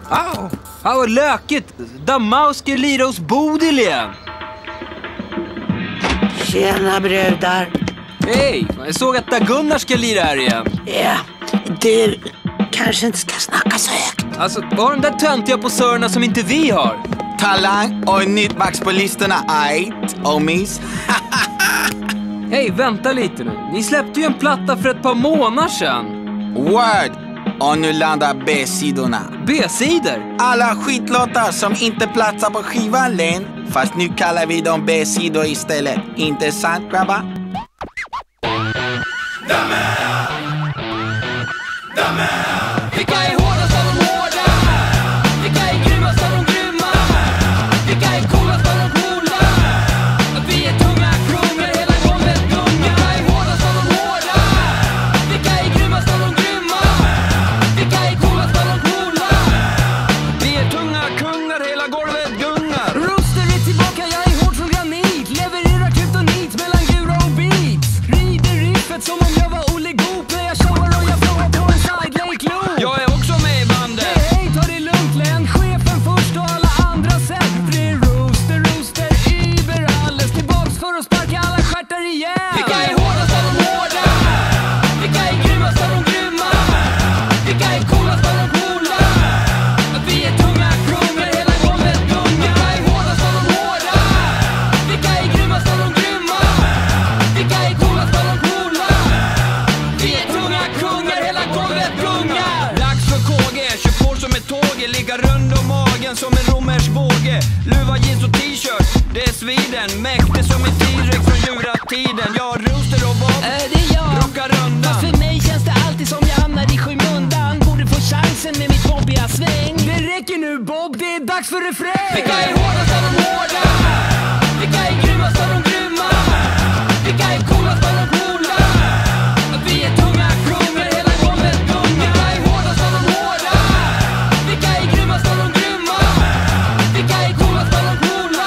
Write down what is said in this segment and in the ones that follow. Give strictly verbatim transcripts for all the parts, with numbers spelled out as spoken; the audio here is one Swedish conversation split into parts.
Au! Au, lökigt! Damau ska lira hos Bodil igen. Tjena brudar. Hej! Jag såg att Gunnar ska lira här igen. Ja, du kanske inte ska snacka så högt. Alltså, vad har de där töntiga posörerna som inte vi har? Talang och nytt max på listorna, ait, omis. Hej, vänta lite nu. Ni släppte ju en platta för ett par månader sedan. Word! Och nu landar B-sidorna. B-sidor? Alla skitlåtar som inte platsar på skivan, Len. Fast nu kallar vi dem B-sidor istället. Inte sant, grabbar? Damär! Damär! Vilka är hårdast av de hårda? Vilka är grymmast av de grymma? Vilka är coolast av de coola? Vi är tunga kungar, hela golvet gungar. Vilka är hårdast av de hårda? Vilka är grymmast av de grymma? Vilka är coolast av de coola? Vi är tunga kungar, hela golvet gungar. Rooster är tillbaka, jag är hård som granit. Levererar kryptonit mellan gura och beats. Rider riffet som om jag var Olle Goop. När jag showar och jag flowar på en side lake loop. Jag är också med i bandet. Hej, hej, ta det lugnt, Len. Chefen först och alla andra sen. Det är Rooster, Rooster, Iber, alles tillbaks för att sparka alla stjärtar igen. Vilka är hårdast av de hårda? Vilka är grymmast av de grymma? Vilka är coolast av de coola? Vi är tunga kungar, hela golvet gungar. Vilka är hårdast av de hårda? Vilka är grymmast av de grymma? Vilka är coolast av de coola? Vi är tunga kungar, hela golvet gungar. Dags för K G, kör på som ett tåg. Ligga rund om magen som en romers båge. Luva, jeans och t-shirt, det är Sweden. Mäktig som en T-rex från djuratiden. Jag Rooster och Bob, äh, det är jag. Rockar rundan. För mig känns det alltid som jag hamnar i skymundan. Borde få chansen med mitt bobbiga sväng. Det räcker nu Bob, det är dags för refräng. Vilka är hårdast av de hårda? Vilka är grymmast av de grymma? Vilka är coolast av de coola? Vi är tunga kungar, hela golvet gungar. Vilka är hårdast av de hårda? Vilka är grymmast av de grymma? Vilka är coolast av de coola?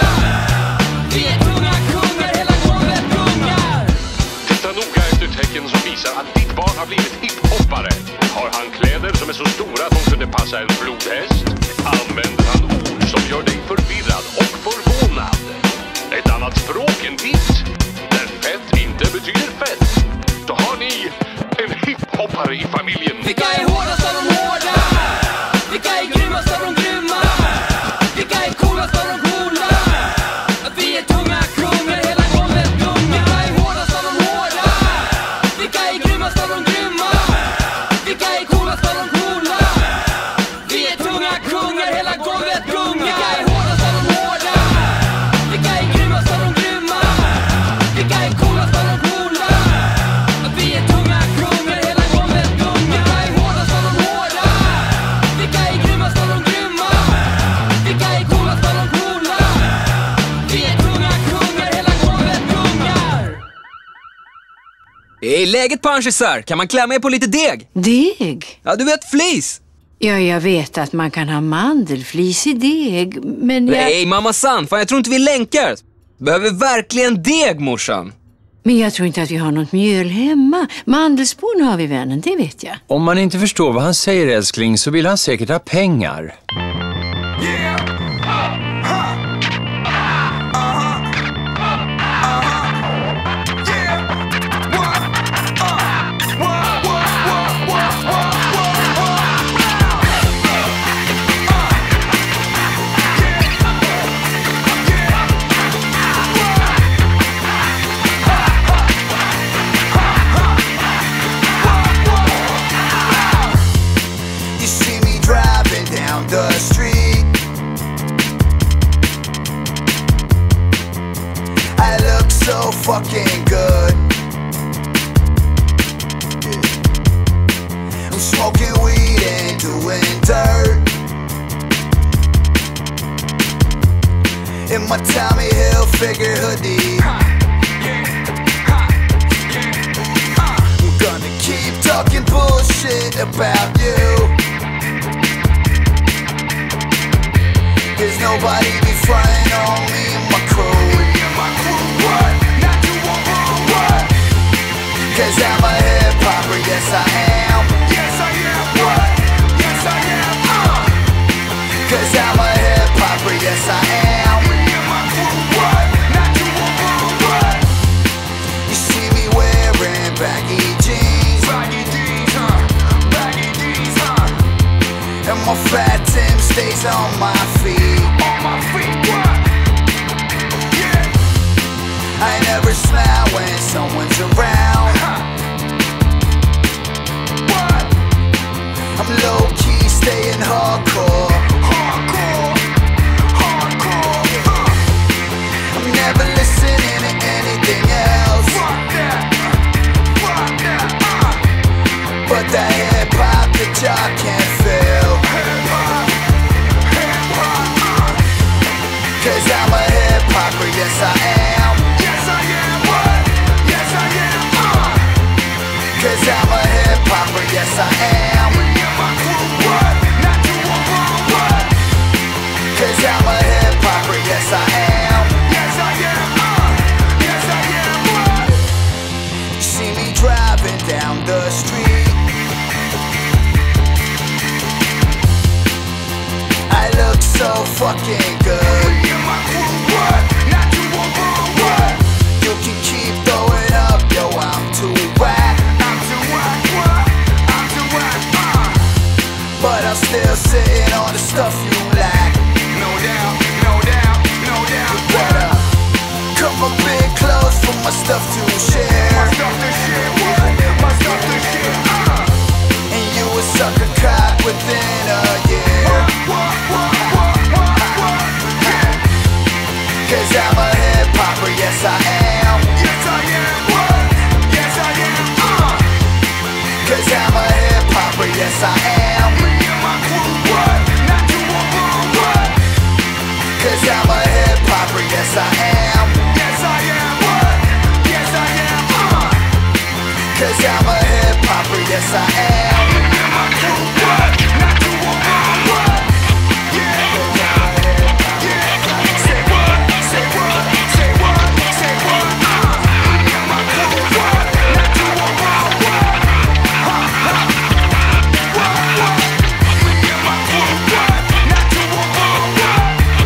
Vi är tunga kungar, hela golvet gungar. Titta noga efter tecken som visar att ditt barn har blivit hiphoppare. Har han kläder som är så stora att de kunde passa en flodhäst? Använder han ord som gör dig förvirrad och förvånad? Ett annat språk än ditt, där fett inte betyder fett. Då har ni en hiphoppare i familjen. Vilka är hårdast av de hårda? Vilka är grymmast av de grymma? Vilka är coolast av de coola? Vi är tunga kungar, hela golvet gungar. Vilka är hårdast av de hårda? Vilka är grymmast av de grymma? Vilka är coolast av de coola? Vi är tunga kungar, hela golvet gungar. Vilka är hårdast av de hårda? Vilka är grymmast av de grymma? Vilka är coolast av de coola? Vi är tunga kungar, hela golvet gungar. Vilka är hårdast av de hårda? Vilka är grymmast av de grymma? Vilka är coolast av de coola? Vi är tunga kungar, hela golvet gungar. Hej, läget panschisar. Kan man klämma er på lite deg? Deg? Ja, du vet flis. Ja, jag vet att man kan ha mandelflis i deg, men jag... Nej, mamma san. Fan, jag tror inte vi länkar. Behöver verkligen deg, morsan. Men jag tror inte att vi har något mjöl hemma. Mandelspån har vi, vännen, det vet jag. Om man inte förstår vad han säger, älskling, så vill han säkert ha pengar. You see me driving down the street. I look so fucking good. I'm smoking weed and doing dirt in my Tommy Hilfiger hoodie. I'm gonna keep talking bullshit about you. There's nobody be frontin' on me and my crew. What? Not you want what? Cause I'm a hip-hopper, yes I am. Yes I am. What? Yes I am. Uh. Cause I'm a hip-hopper, yes I am. You see me wearing baggy jeans, and my fat Tim stays on my feet. I never smile when someone's around. I'm low-key staying hardcore. I'm never listening to anything else but that hip-hop that y'all can't feel. Cause I'm a hip-hopper, yes I am. Cause I'm a hip-hopper, yes I am. Cause I'm a hip-hopper, yes I am. You see me driving down the street, I look so fucking good. You can keep throwing up, yo, I'm too whack. But I'm still sitting on the stuff you lack. No doubt, no doubt, no doubt. You better come a bit close for my stuff to share. My stuff to share, what? My stuff to share, uh. And you a sucker cop within a year. What, what, what, what, what, what? Cause I'm a hip-hopper, yes I am. Yes I am, what? Yes I am, uh. Cause I'm a hip-hopper, yes I am. Cause I'm a hip-hopper, yes I am. Yes I am, what? Yes I am, uh. Cause I'm a hip-hopper, yes I am. What? Not to what? What? Yeah. Yeah. Say what? Say what? Say what? Say what? Uh. What? Not to what? What? Ha ha. What? What? What? Not to what? What?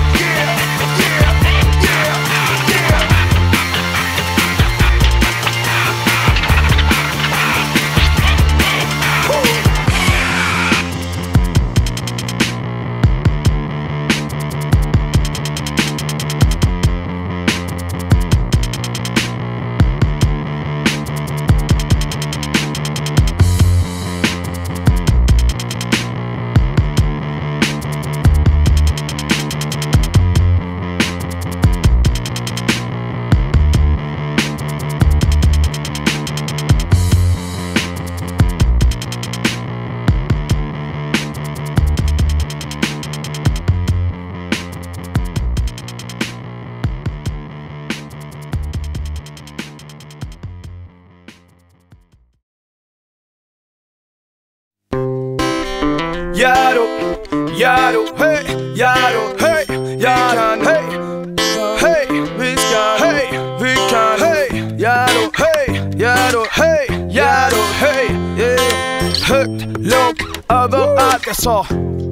Jaro, Jaro, hey, Jaro, hey, Jaro, hey, hey, vi kan, hey, vi kan, hey, Jaro, hey, Jaro, hey, Jaro, hey, yeah. Högt, lågt, överallt jag sa.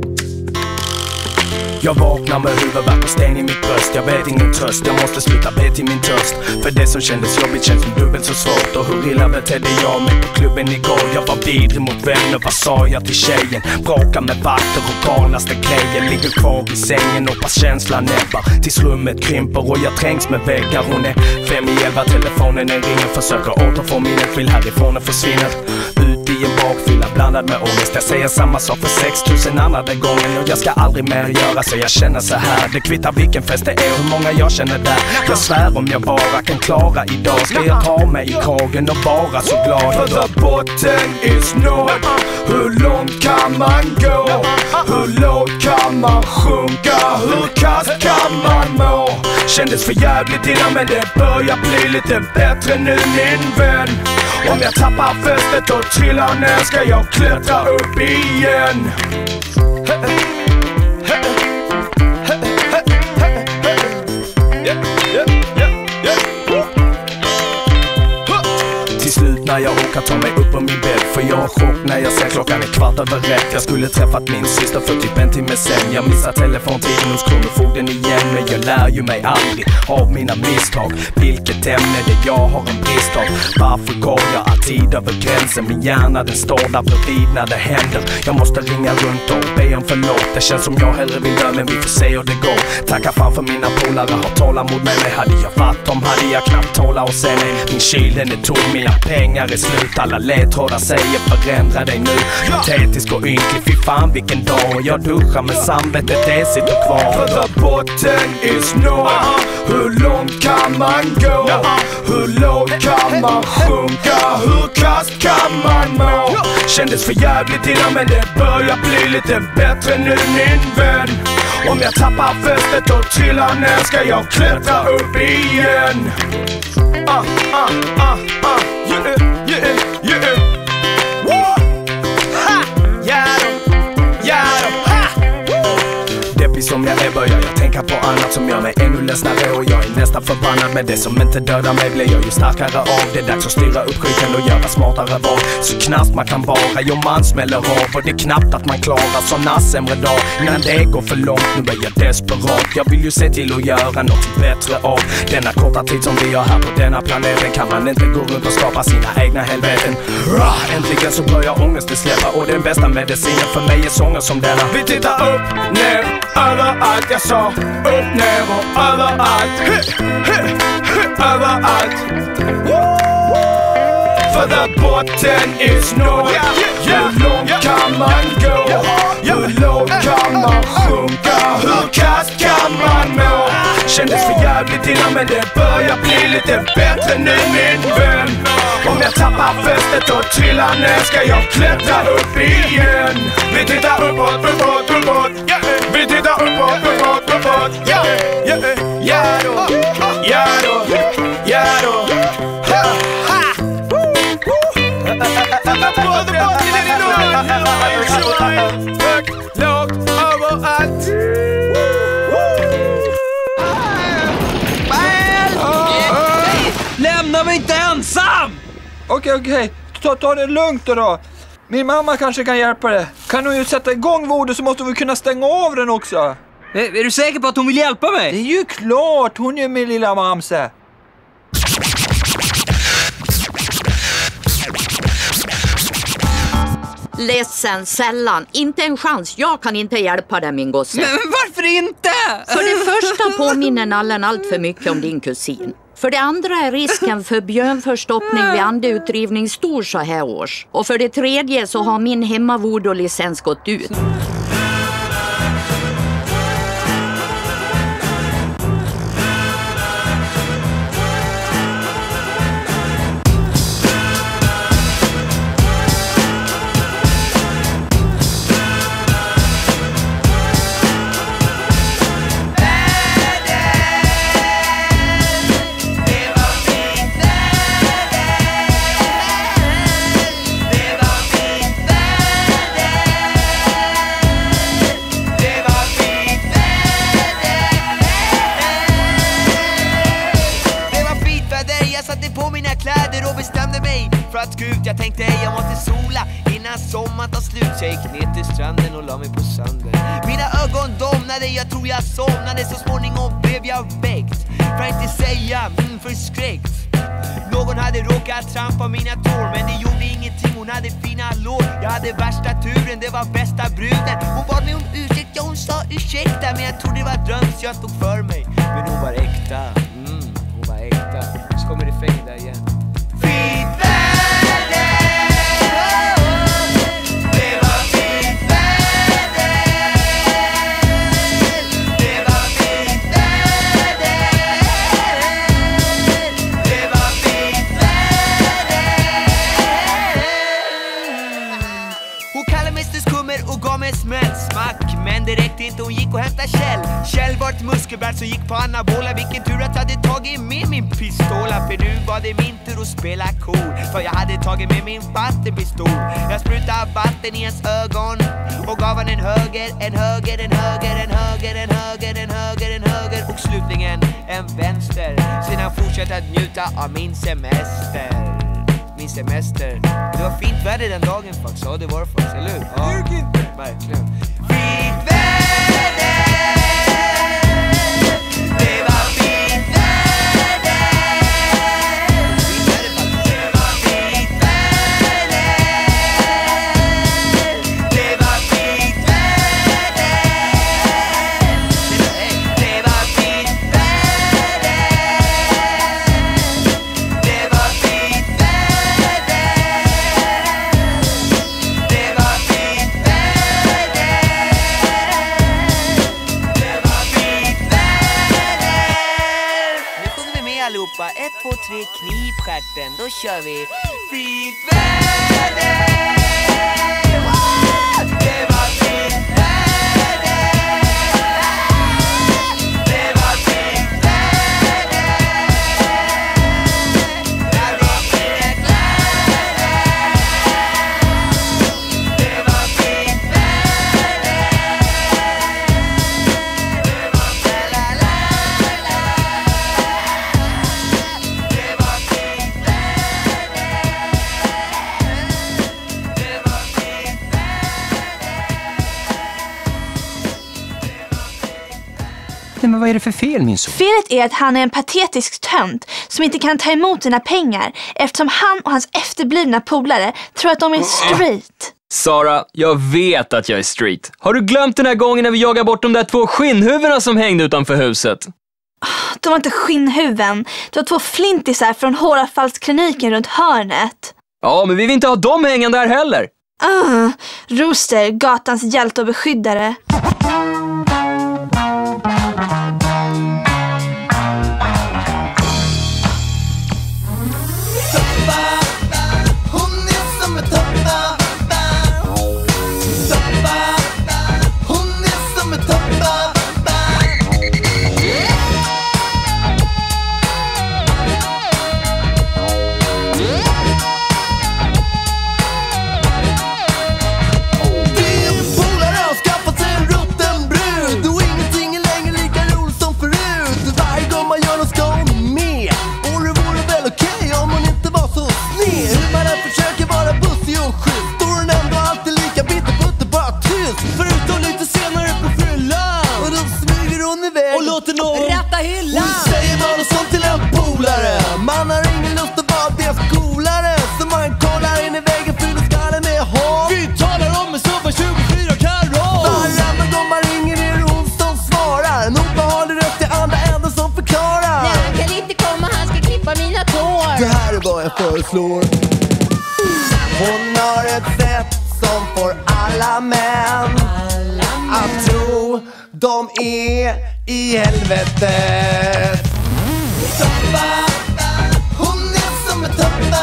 Jag vaknar med huvudvärk och sten i mitt bröst. Jag vet ingen tröst, jag måste sluta be till min törst. För det som kändes jobbigt känns som dubbelt så svårt. Och hur illa betedde jag mig på klubben igår? Jag var vidrig mot vänner, vad sa jag till tjejen? Bråkar med vakter och galnaste grejer. Ligger kvar i sängen och pass känslan näbbar tills rummet krymper och jag trängs med väggar. Hon är fem i elva, telefonen den ringer. Försöker återfå minnet, vill härifrån och försvinner ut i en bakfylla blandad med ångest. Jag säger samma sak för sextusen andra gången. Och jag ska aldrig mer göra så jag känner så här. Det kvittar vilken fest det är och hur många jag känner där. Jag svär om jag bara kan klara idag ska jag ta mig i kragen och vara så glad. För the botten is nåd. Hur långt kan man gå? Hur lågt kan man sjunka? Hur kast kan man må? Kändes för jävligt innan men det börjar bli lite bättre nu min vän. Om jag tappar fästet och trillar ner ska jag klättra upp igen. Till slut när jag orkar ta mig upp på min bädd. För jag en chock när jag ser klockan är kvart över rätt. Jag skulle träffat min syster för typ en timme sen. Jag missar telefontiden hos kronofogden igen. Men jag lär ju mig aldrig av mina misstag. Vilket ämne det jag har en brist av. Varför går jag alltid över gränsen? Min hjärna den står där bredvid när det händer. Jag måste ringa runt och be om förlåt. Det känns som jag hellre vill dö, men vi får se hur det går. Tacka fan för mina polare har tålamod med mig. Hade jag varit dem hade jag knappt tåla och se mig. Min kyl den är tom, mina pengar är slut. Alla ledtrådar säger förändra dig nu. Patetisk och ynklig, fy fan vilken dag. Jag duschar med samvetet, det sitter kvar. För the botten is no. Hur långt kan man gå? Hur lågt kan man sjunka? Hur kast kan man må? Kändes för jävligt innan men det börjar bli lite bättre nu min vän. Om jag tappar fästet och trillar ner ska jag klättra upp igen. Ah, ah, ah, ah, yeah, yeah, yeah. Woo! Ha! Yeah, yeah, ha! Deppig som jag är börjar jag tänka på annat som gör mig ännu ledsnare. Och jag är nästan förbannad med det som inte dödar mig blir jag ju starkare av. Det är dags att styra upp skiten och göra smartare val. Så knaskt man kan vara, jo man smäller av. Och det är knappt att man klarar såna sämre dag. Innan det går för långt, nu är jag desperat. Jag vill ju se till att göra något bättre av denna korta tid som vi har här på denna planeten. Kan man inte gå runt och skapa sina egna helveten. Rah, äntligen så börjar ångesten släppa. Och den bästa medicinen för mig är sånger som denna. Vi tittar upp, ner, överallt. Jag sa upp, ner och överallt. He, he, he, överallt. För the botten is no. Hur långt kan man gå? Hur lågt kan man sjunka? Hur kast kan man må? Kändes för jävligt innan men det börjar bli lite bättre nu min vän. Om jag tappar fästet och trillar ner ska jag klättra upp igen. Vi tittar uppåt, uppåt, uppåt. Vi tittar uppåt, uppåt, uppåt. Ja, ja, ja då, ja då, ja då. Högt, lågt, överallt. Lämna mig inte ensam! Okej, okej. Ta, ta det lugnt då, då. Min mamma kanske kan hjälpa dig. Kan hon ju sätta igång voodoo så måste vi kunna stänga av den också. Är, är du säker på att hon vill hjälpa mig? Det är ju klart, hon är min lilla mamse. Ledsen, sällan. Inte en chans. Jag kan inte hjälpa dig, min gosse. Men varför inte? För det första påminner nallen allt för mycket om din kusin. För det andra är risken för björnförstoppning vid andeutdrivning stor så här års. Och för det tredje så har min hemmavoodoo-licens gått ut. För att gå ut, jag tänkte jag måste sola innan sommaren tar slut. Så jag gick ner till stranden och la mig på sanden. Mina ögon domnade, jag tror jag somnade. Så småningom blev jag väckt. För att inte säga mm, förskräckt. Någon hade råkat trampa mina tår, men det gjorde ingenting, hon hade fina lår. Jag hade värsta turen, det var bästa bruden. Hon bad mig om ursäkt, ja hon sa ursäkta. Men jag trodde det var dröm så jag stod för mig. Men hon var äkta, mm, hon var äkta. Så kommer refrängen där igen. Fint väder, det var fint väder. Det var fint väder. Det var fint väder. Hon kallade mig skummer och gav mig smäll smack. Men det räckte inte, hon gick och hämtade Kjell. Kjell var ett muskelbär som gick på anabola. Vilken tur att jag hade tagit med min pistola. För nu var det min tur att spela cool. För jag hade tagit med min vattenpistol. Jag sprutade vatten i hans ögon och gav han en höger, en höger, en höger, en höger, en höger, en höger, en höger och slutligen en vänster. Sedan fortsatte att njuta av min semester. min semester. Det var fint väder den dagen faktiskt, ja det var det faktiskt, eller hur? Ja, verkligen. Fint väder, det var fint väder. Fint väder faktiskt, det var fint väder. Det var fint väder. Det var fint väder. Det var fint väder. Det var fint väder. Det var fint väder. Nu sjunger vi med allihopa. Ett, två, tre, knip stjärten. Då kör vi. Fint väder. Det var fint väder. Det var fint väder. Det var fint väder. Det var fint väder. Det var la la la. Det var fint väder. Det var fint Nej, men vad är det för fel, min son? Felet är att han är en patetisk tönt som inte kan ta emot dina pengar eftersom han och hans efterblivna polare tror att de är street. Sara, jag vet att jag är street. Har du glömt den här gången när vi jagade bort de där två skinnhuvudena som hängde utanför huset? De var inte skinnhuven. Det var två flintisar från håravfallskliniken runt hörnet. Ja, men vi vill inte ha dem hängande där heller. Uh, Rooster, gatans hjälte och beskyddare. Hon är som ett toppa. Toppa. Hon är som ett toppa. Det är en polare och skaffat sig en rutten brud. Och ingenting är längre lika roligt som förut. Varje gång man gör något ska hon med. Och det vore väl okej om hon inte var så sned. Hur man än försöker vara bussig och schysst, då är hon ändå alltid lika bitterputter, bara tyst. Förutom lite senare på fyllan. Och då smyger hon iväg och låter någon ratta hyllan. Och säger man något sånt till en polare, man har ingen lust att vara deras coolare. Så man kollar in i väggen, fyller skallen med hår. Vi talar om en summa tjugofyra karat. Varannan gång man ringer är det hon som svarar. En obehaglig röst i andra änden som förklarar. Nej, han kan inte komma, han ska klippa mina tår. Det här är vad jag föreslår. Hon har ett sätt som får alla män att tro de är i helvetet. Toppa. Hon är som en toppa.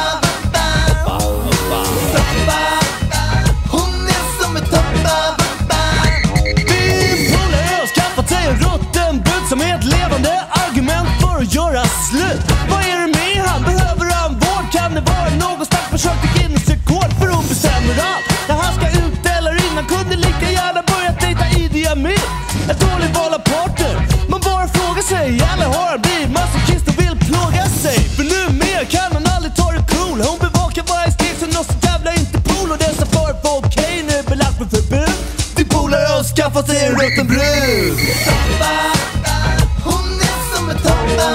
Toppa. Hon är som en toppa. Din polare har skaffat sig en rutten brud som är ett levande argument för att göra slut. Vad är det med han? Behöver han vård? Kan det vara någon stark försök till Guinness-rekord? För hon bestämmer allt när han ska ut eller in. Han kunde lika gärna börja dejta Idi Amin. Ett dåligt val av partner. Man bara frågar sig, eller har han blivit masochist och vill plåga sig? För nu mer kan han aldrig ta det cool. Hon bevakar varje steg som något så jävla inte pool. Och dessa för okej nu är belagt med förbud. Din polare har skaffat sig en rutten brud. Toppa. Hon är som en toppa.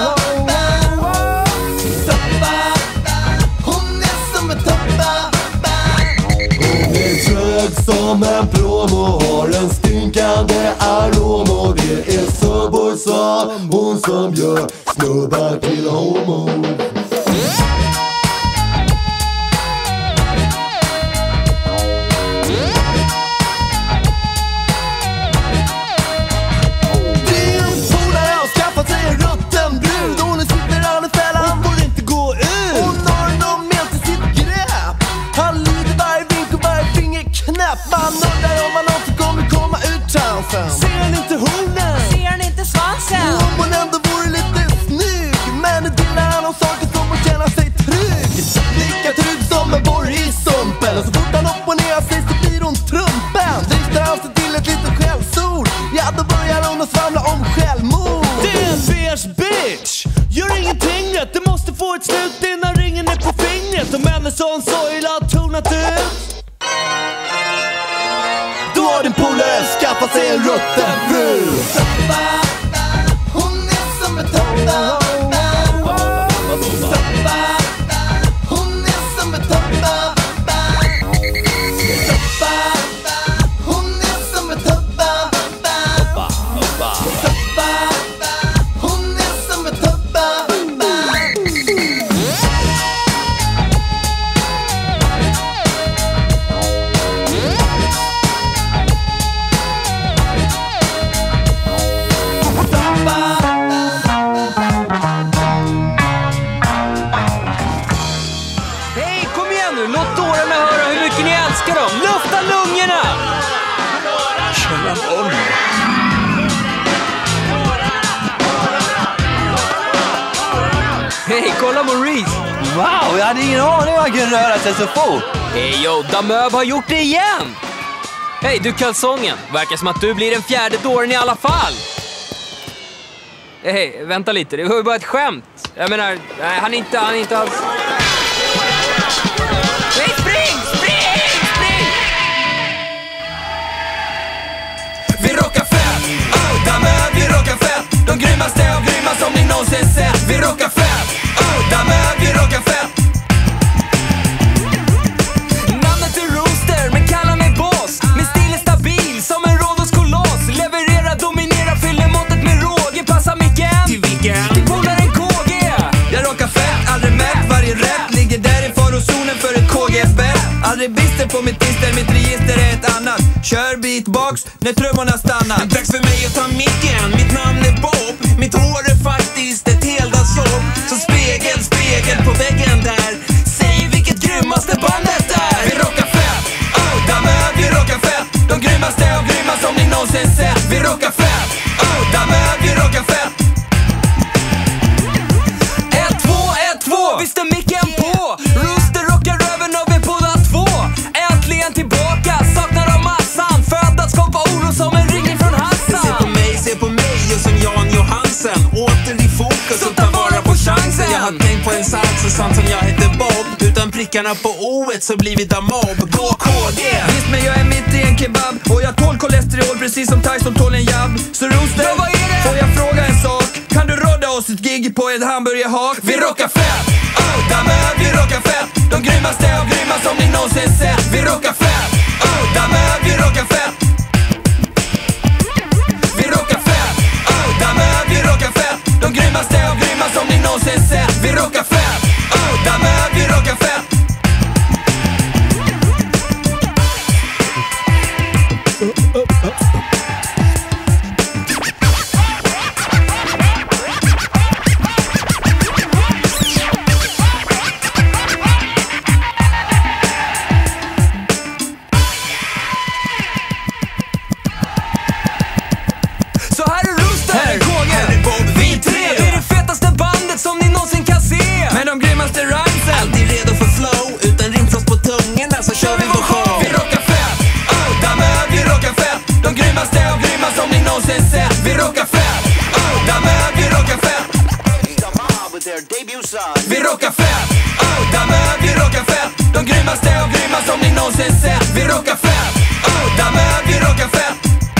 Toppa. Hon är som en toppa. Hon är trög som en prom och har en stinkande arom. Och det är Subway som hon som gör snubbar till homo. Man undrar om man någonsin kommer komma ut chansen. Ser han inte hornen? Ser han inte svansen? Om hon ändå vore lite snygg. Men det delar han om saker som hon känner sig trygg. Lika trygg som en borr i sumpen. Och så fort han opponerar sig så blir hon trumpen. Dristar han sig till ett litet skällsord, ja då börjar hon att svamla om självmord. Det är en beige bitch. Gör ingenting rätt, det måste få ett slut innan ringen är på fingret. Och männen Götterfru. Hon är som ett toppa. Hon är som ett toppa. Hon är som ett toppa. Hon är som ett toppa. Hej, kom igen nu! Låt dårarna höra hur mycket ni älskar dem! Lufta lungorna! Källan om. Hej, kolla Maurice! Wow, jag hade ingen aning om man kunde röra sig så fort. Hej, yo, Damöb har gjort det igen! Hej, du kalsongen. Verkar som att du blir den fjärde dåren i alla fall. Hej, vänta lite. Det var ju bara ett skämt. Jag menar, nej, han är inte, han är inte alls... Nej, spring! Spring! Spring! Vi rockar fett, oh, Damöb, vi rockar fett. De grymmaste av grymma som ni någonsin sett. Vi rockar fett, oh, Damöb, vi rockar fett. Namnet är Rooster, men kalla mig boss. Min stil är stabil som en Rhodos-koloss. Leverera, dominera, fyller måttet med råge. Passa micken till vilken? Till polaren K G. Jag rockar fett, aldrig mätt, varje rap ligger där i farozonen för ett K G F. Aldrig bister på mitt ister, mitt register är ett annat. Kör beatbox när trummorna stannar. Dags för mig att ta micken, mitt namn är Bob. Mitt hår är faktiskt ett heldagsjobb. Så spegel, spegel på väggen där. Säg vilket grymmaste bandet är. Vi rockar fett, oh, Damöb, vi rockar fett. De grymmaste av grymma som ni någonsin sett. Vi rockar fett, oh, Damöb, vi rockar fett. ett, två, ett, två, visst är micken på. Rooster rockar röven och vi är båda två. Äntligen tillbaka, saknar av massan. Född att skapa oro som en ringning från Hassan. Se på mig, se på mig och som Jan Johansen. Åter i fokus och ta vara på chansen. Jag har tänkt på en sak så sant som jag heter Bob. Utan prickarna på O-et så blir vi Damob. Gå K D! Visst, men jag är mitt i en kebab. Och jag tål kolesterol precis som Tyson tål en jabb. Så Rooster, ja, vad är det? får jag fråga en sak? Kan du rodda oss ett gig på ett hamburgerhak? Vi rockar fett, oh, Damöb, vi rockar fett. De grymmaste av grymma som ni någonsin sett. Vi rockar fett, oh, Damöb, vi rockar fett. Vi rockar fett, oh, Damöb, vi rockar fett. De grymmaste av grymma som ni någonsin sett. Vi rockar fett, oh, Damöb, vi rockar fett. Så här är Rooster, här är K G. Vi tre är det fetaste bandet som ni någonsin kan se. Med de grymmaste rhymesen. Alltid redo för flow, utan rimfrost på tungorna så kör vi vår show. Vi rockar fett, oh, Damöb, vi rockar fett. De grymmaste av grymma som ni någonsin sett. Vi rockar fett, oh, Damöb, vi rockar fett. Vi rockar fett, oh, Damöb, vi rockar fett. De grymmaste av grymma som ni någonsin sett. Vi rockar fett, oh, Damöb, vi rockar fett.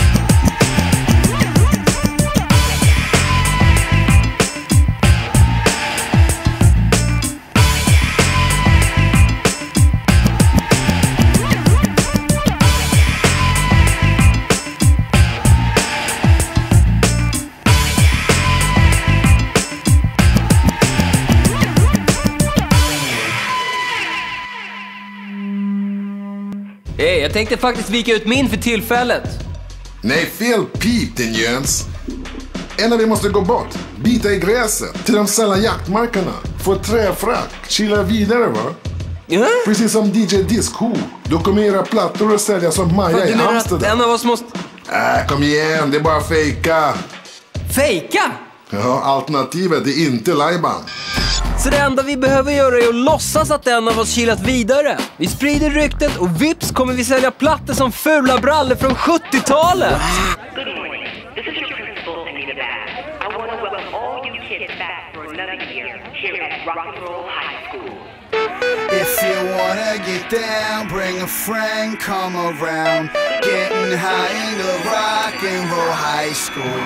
Hej, jag tänkte faktiskt vika ut min för tillfället. Nej, fel pip din Jöns. En av er måste gå bort, bita i gräset, till de sälla jaktmarkerna, få ett träfrack, kila vidare va? Ja? Precis som D J Disco. Då kommer era plattor att sälja som Maja i Amsterdam. En av oss måste... Äh, kom igen, det är bara fejka. Fejka? Ja, alternativet är inte lajban. Så det enda vi behöver göra är att låtsas att en av oss kilat vidare. Vi sprider ryktet och vips kommer vi sälja plattor som fula brallor från sjuttiotalet. Good morning. This is your principal, Anita Bass. I want to welcome all you kids back for another year here at Rock and Roll High School. If you wanna get down, bring a friend, come around. Getting high in the rock and roll high school.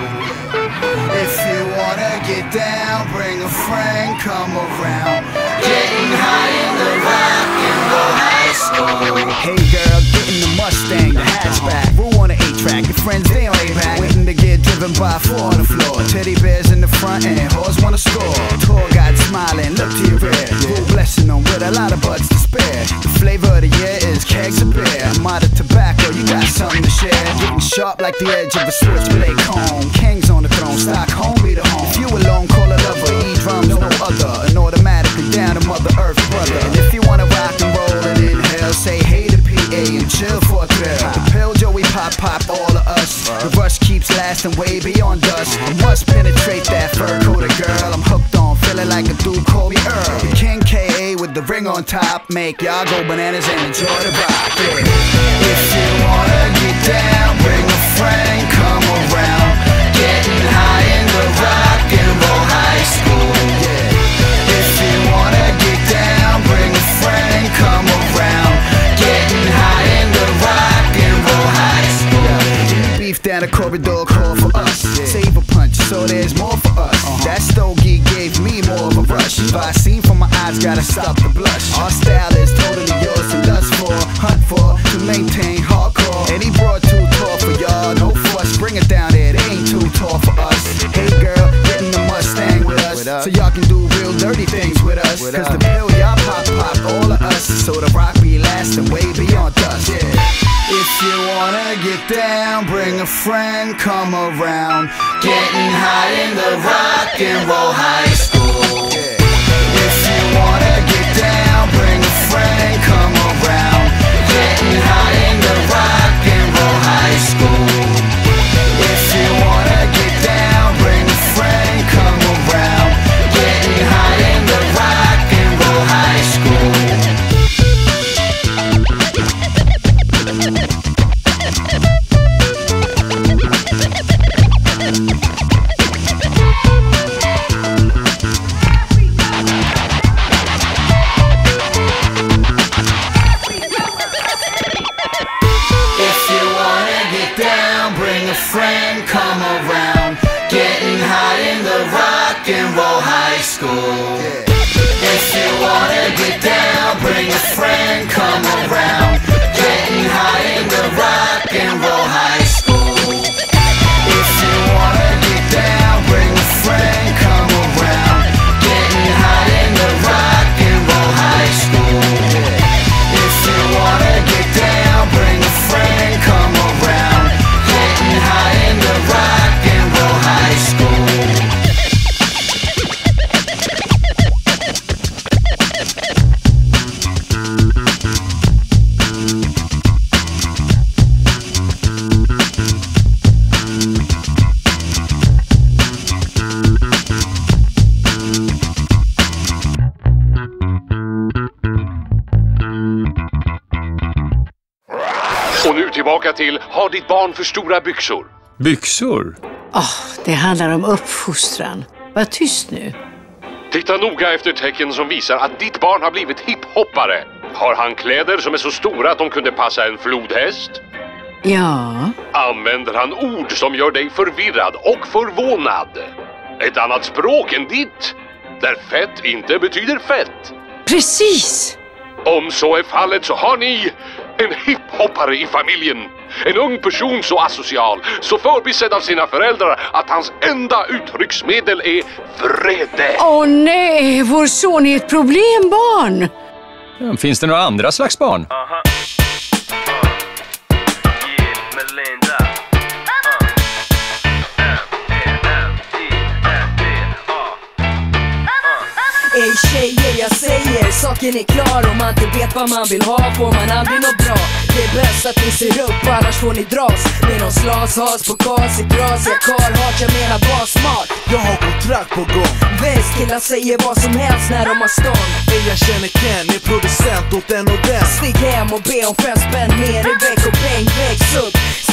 If you wanna get down, bring a friend, come around. Getting high in the rock and roll high school. Hey girl, get in the Mustang, the hatchback. Roll on the eight-track, your friends they on eight-pack. Waiting to get driven by four on the floor. Teddy bears in the front and hoes wanna score. Tour guide smiling, look to your rear. Full blessing them with a lot of butts to spare. The flavor of the year is kegs of beer. I'm out of tobacco, you got something to share. Getting sharp like the edge of a switchblade comb. Kings on the throne, Stockholm be the home. If you alone, call a lover, E-drums, no other. An automatically down to Mother Earth, brother. And if you wanna rock and roll and inhale, say hey to P A and chill for a thrill. The pill Joey pop pop all of us. The rush keeps lasting way beyond us. I must penetrate that fur coated girl. I'm hooked on, feeling like a dude called me Earl. The King K A with the ring on top, make y'all go bananas and enjoy the rock. Yeah. If you wanna get down, bring a friend, come around. Getting high in the rock and roll high school. Yeah. If you wanna get down, bring a friend, come around. Getting high in the rock and roll high school. Yeah. Beef down the corridor, call for us. Yeah. Save a punch, so there's more for us. Uh-huh. That stogie gave me more of a rush. If I seen from my eyes, gotta stop the blush. Our style is totally yours to lust for, hunt for, to maintain hardcore. And he brought too tall for y'all, no fuss. Bring it down there, it ain't too tall for us. Hey girl, get in the Mustang with us, with us. So y'all can do real dirty things with us. With Cause us. The pill y'all pop pop all of us. So the rock be lasting way beyond us. Yeah. If you wanna get down, bring a friend, come around. Getting high in the rock and roll high school. Yeah. If you wanna get down, bring a friend, come around. Getting high in the rock and roll high school. If you wanna get down, bring a friend, come around. Getting high in the rock and roll high school. Friend, come around. Getting high in the rock and roll high school. Yeah. If you wanna get down, bring a friend, come around. Getting high in the rock and roll high school. If you wanna get down, bring a friend, come around. Getting high in the rock and roll high school. Yeah. If you wanna get down, bring a friend, come around. Getting high in the rock and roll high school. Och nu tillbaka till Har ditt barn för stora byxor? Byxor? Åh, oh, det handlar om uppfostran. Var tyst nu. Titta noga efter tecken som visar att ditt barn har blivit hiphoppare. Har han kläder som är så stora att de kunde passa en flodhäst? Ja. Använder han ord som gör dig förvirrad och förvånad? Ett annat språk än ditt? Där fett inte betyder fett? Precis! Om så är fallet så har ni en hiphoppare i familjen. En ung person så asocial, så förbisedd av sina föräldrar att hans enda uttrycksmedel är vrede. Åh oh, nej, vår son är ett problembarn. Ja, finns det några andra slags barn? Aha. Uh. Yeah, Melinda. Ey tjejer, jag säger, saken är klar. Om man inte vet vad man vill ha får man aldrig något bra. Det är bäst att ni ser upp, annars får ni dras med någon slashas på kas i trasiga karlhart. Jag menar bara smart. Jag har kontrakt på gång. Väst killar säger vad som helst när de har stånd. Ey jag känner Ken, är producent åt den och den. Stig hem och be om fem spänn mer i veck och peng väx upp.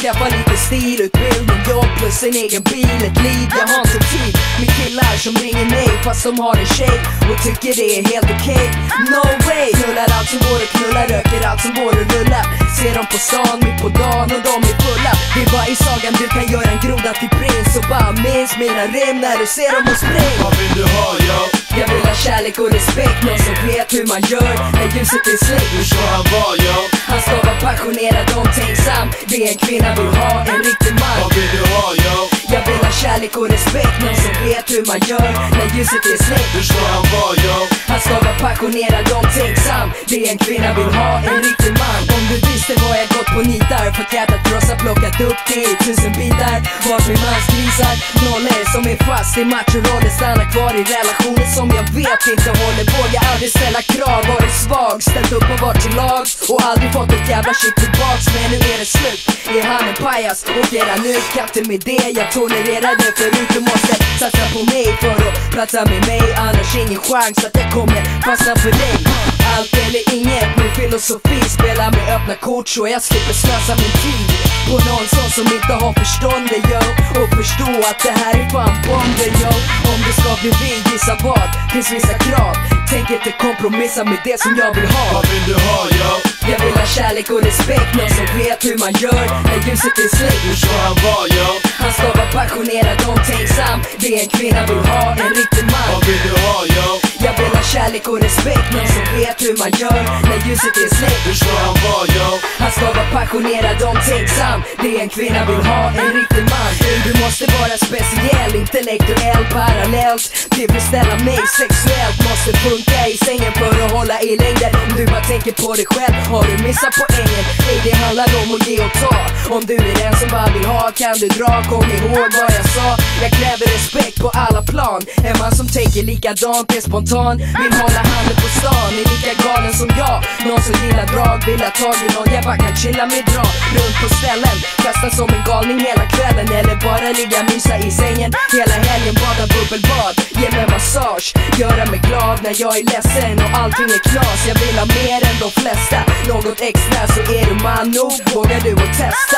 skaffa lite stil, utbildning, jobb plus en egen bil. Ett liv, jag har inte tid med killar som ringer mig fast som har en tjej och tycker det är helt okej. No way, knullar allt som går att knulla, röker allt som går att rulla. Ser dem på stan mitt på dagen och de är fulla. Det är bara i sagan du kan göra en groda till prins. Och bara minns mina rim när du ser dem och spring. Vad vill du ha, yo? Jag vill ha kärlek och respekt, någon som vet hur man gör när ljuset är släckt. Hur ska han vara, yo? Han ska vara passionerad, omtänksam. Det en kvinna vill ha, en riktig man. Vad vill du ha, yo? Jag vill ha kärlek och respekt, någon som vet hur man gör när ljuset är släckt. Hur ska han vara, yo? Han ska vara passionerad, omtänksam. Det en kvinna vill ha, en riktig man. Om du visste vad jag gått på nitar, fått hjärtat krossa, plockat upp det i tusen bitar. Vart min mans grisar, nollor som är fast i machoroller, stannar kvar i relationer som jag vet inte håller. Vågar aldrig ställa krav, varit svag, ställt upp och varit till lags och aldrig fått ett jävla shit tillbaks. Men nu är det slut, är han en pajas och era nu kapten med det. Jag tolererar det förut, du måste satsa på mig för att prata med mig. Annars ingen chans att jag kommer fastna för dig. Allt eller inget, min filosofi spelar med öppna kort så jag slipper slösa min tid på någon sån som inte har förstånd det, yo. Och förstå att det här är fan bomber, yo. Om det ska bli vi, gissa vad, finns vissa krav. Tänk inte kompromissa med det som jag vill ha. Vad vill du ha, yo? Jag vill ha kärlek och respekt, någon som vet hur man gör när ljuset är släckt. Hur ska han vara, yo? Han ska vara passionerad, omtänksam. Det en kvinna vill ha, en riktig man. Vad vill du ha, yo? Jag vill ha kärlek och respekt, någon som vet hur man gör när ljuset är släckt. Hur ska han vara, yo? Han ska vara passionerad, omtänksam. Det en kvinna vill ha, en riktig man. Du måste vara speciell, intellektuell, parallellt till beställa mig sexuellt. Måste funka i sängen för att hålla i längden. Om du bara tänker på dig själv har du missat poängen. Ej, det handlar om att ge och ta. Om du är den som bara vill ha kan du dra. Kom ihåg vad jag sa, jag kräver respekt på alla plan. En man som tänker likadant är spontan, vill hålla handen på stan, är lika galen som jag. Någon som gillar drag, vill ha tag i någon jag bara kan chilla med, dra runt på ställen, kasta som en galning hela kvällen. Eller bara ligga mysa i sängen hela helgen, bada bubbelbad, ge mig massage, göra mig glad när jag är ledsen och allting är knas. Jag vill ha mer än de flesta, något extra så är du man nog, vågar du att testa.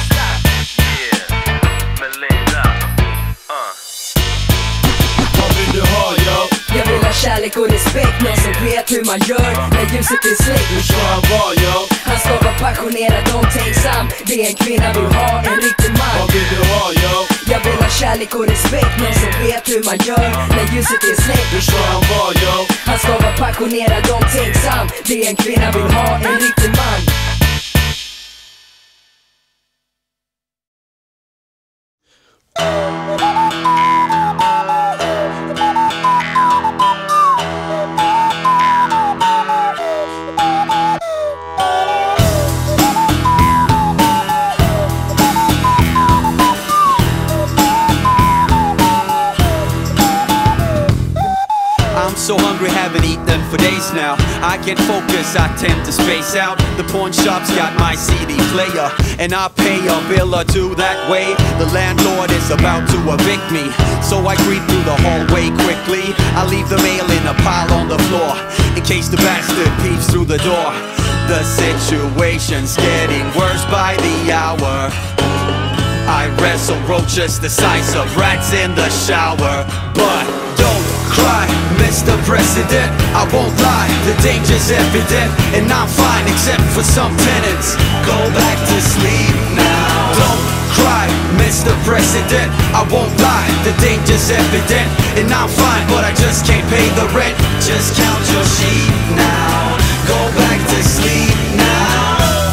Vad vill du ha, yo? Jag vill ha kärlek och respekt, någon som vet hur man gör när ljuset är släckt. Hur ska han vara, yo? Han ska vara passionerad, omtänksam. Det en kvinna vill ha, en riktig man. Vad vill du ha, yo? Jag vill ha kärlek och respekt, någon som vet hur man gör när ljuset är släckt. Hur ska han vara, yo? Han ska vara passionerad, omtänksam. Det en kvinna vill ha, en riktig man. I'm so hungry, haven't eaten for days now. I can't focus, I tend to space out. The pawn shop's got my C D player, and I pay a bill or two that way. The landlord is about to evict me, so I creep through the hallway quickly. I leave the mail in a pile on the floor, in case the bastard peeps through the door. The situation's getting worse by the hour. I wrestle roaches the size of rats in the shower. But don't cry, Mister President, I won't lie, the danger's evident, and I'm fine except for some tenants. Go back to sleep now. Don't cry, Mister President, I won't lie, the danger's evident, and I'm fine, but I just can't pay the rent. Just count your sheep now. Go back to sleep now.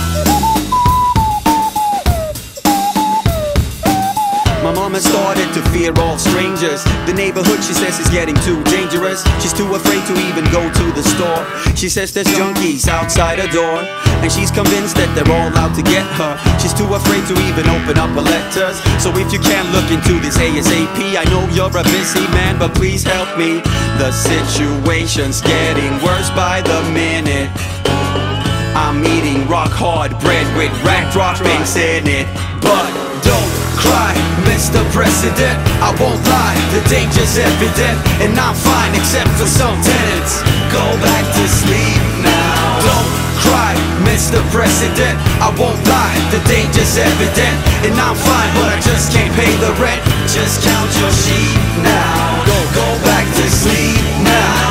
My mom has started to fear all strangers. The neighborhood, she says, is getting too dangerous. She's too afraid to even go to the store. She says there's junkies outside her door, and she's convinced that they're all out to get her. She's too afraid to even open up her letters. So if you can look into this ASAP, I know you're a busy man, but please help me. The situation's getting worse by the minute. I'm eating rock hard bread with rat droppings in it. But don't cry, Mister President, I won't lie, the danger's evident, and I'm fine except for some tenants. Go back to sleep now. Don't cry, Mister President, I won't lie, the danger's evident. And I'm fine, but I just can't pay the rent. Just count your sheep now. Go, go back to sleep now.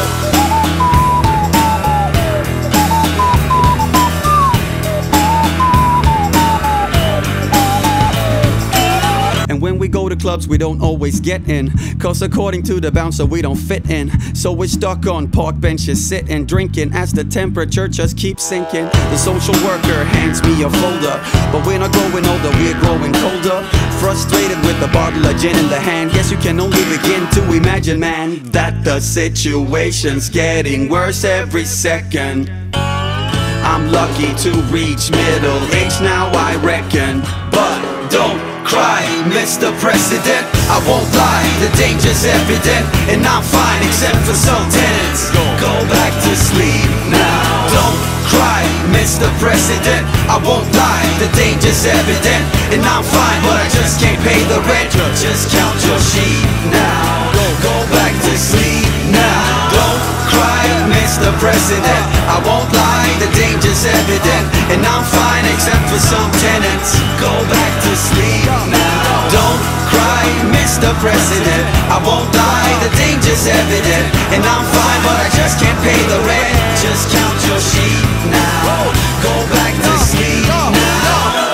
And when we go to clubs we don't always get in, cause according to the bouncer we don't fit in. So we're stuck on park benches sitting, drinking as the temperature just keeps sinking. The social worker hands me a folder, but we're not growing older, we're growing colder. Frustrated with a bottle of gin in the hand, guess you can only begin to imagine, man, that the situation's getting worse every second. I'm lucky to reach middle age now, I reckon. But don't cry, Mister President, I won't lie, the danger's evident. And I'm fine except for some tenants. Go back to sleep now. Don't cry, Mister President, I won't lie, the danger's evident. And I'm fine, but I just can't pay the rent. Just count your sheep now. Go back to sleep now. Don't cry, Mister President, I won't lie, the danger's evident. And I'm fine except for some tenants. Go back to sleep now. Don't cry, Mister President, I won't lie, the danger's evident. And I'm fine, but I just can't pay the rent. Just count your sheep now. Go back to sleep now.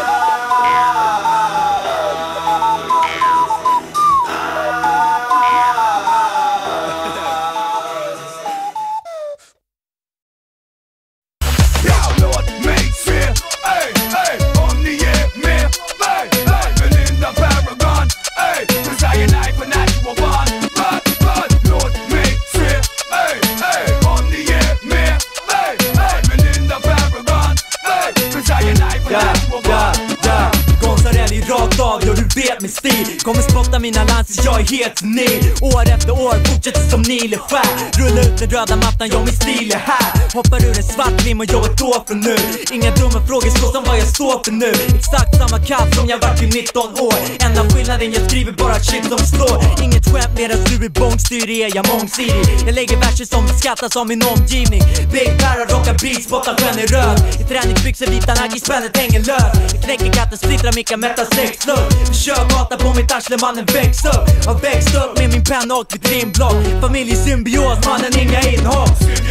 Min stil kommer spotta mina lanser, jag är helt ny. År efter år fortsätter som Nileskär. Rulla ut den röda mattan, jag min stil är här. Hoppar ur en svart lim och jag är då från nu. Inga dumma frågor så som vad jag står för nu. Exakt samma katt som jag varit i nitton år. Enda skillnaden, jag skriver bara shit som slår. Inget skämt medan du är bångstyrig, är jag mångsidig. Jag lägger verser som beskattas av min omgivning. Big Para rockar beat, spottar generös. I träningsbyxor, vita nagg, spännet hänger lös. Jag knäcker katten, splittrar mickar, mättar sexlugg. Försök hata på mitt arsle, mannen växt upp. Har växt upp med min penna och mitt rimblock. Familjesymbios, mannen inga inhopp.